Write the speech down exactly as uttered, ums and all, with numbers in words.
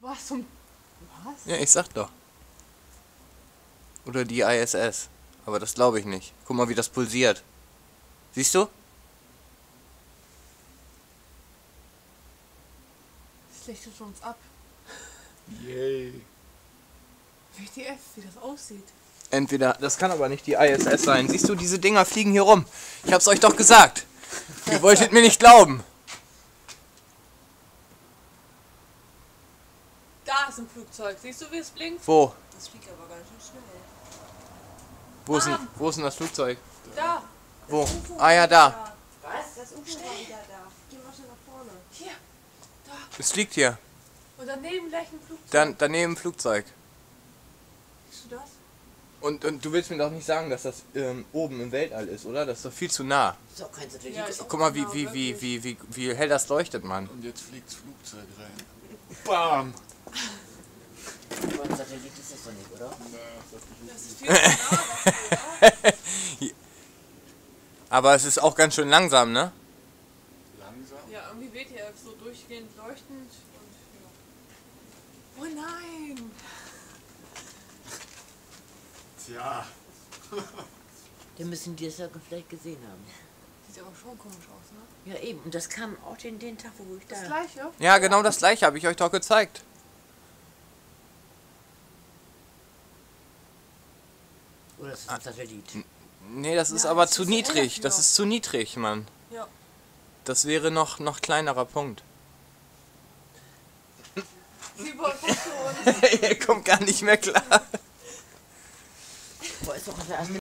Was zum... Was? Ja, ich sag doch. Oder die I S S. Aber das glaube ich nicht. Guck mal, wie das pulsiert. Siehst du? Das lichtet schon uns ab. Yay. W T F, wie das aussieht. Entweder, das kann aber nicht die I S S sein. Siehst du, diese Dinger fliegen hier rum. Ich hab's euch doch gesagt. Ihr wolltet mir nicht glauben. Da ist ein Flugzeug. Siehst du, wie es blinkt? Wo? Das fliegt aber ganz schön schnell. Wo ist denn, wo ist denn das Flugzeug? Da. Wo? Ah ja, da. Was? Das U F O war wieder da. Geh mal schnell nach vorne. Hier. Da. Es fliegt hier. Und daneben gleich ein Flugzeug. Dann, daneben ein Flugzeug. Siehst du das? Und, und du willst mir doch nicht sagen, dass das ähm, oben im Weltall ist, oder? Das ist doch viel zu nah. So, kein Satellit. Ja, ist auch Guck mal, wie, genau, wie, wie, wirklich. wie, wie, wie hell das leuchtet, Mann. Und jetzt fliegt's Flugzeug rein. Bam! Aber ein Satellit ist das doch nicht, oder? Das ist viel zu nah. Aber es ist auch ganz schön langsam, ne? Langsam? Ja, irgendwie W T F so durchgehend leuchtend und ja. Oh nein! Tja. Den müssen die das ja vielleicht gesehen haben. Sieht aber schon komisch aus, ne? Ja, eben. Und das kam auch den, den Tag, wo ich da... Das gleiche? Ja, genau das gleiche habe ich euch doch gezeigt. Oder ist das ein Satellit? Nee, das ist Ja, aber das zu ist niedrig. ja Das noch. ist zu niedrig, Mann. Ja. Das wäre noch noch kleinerer Punkt. Sie wollten zu uns. Ihr kommt gar nicht mehr klar. Boah, ist doch der erste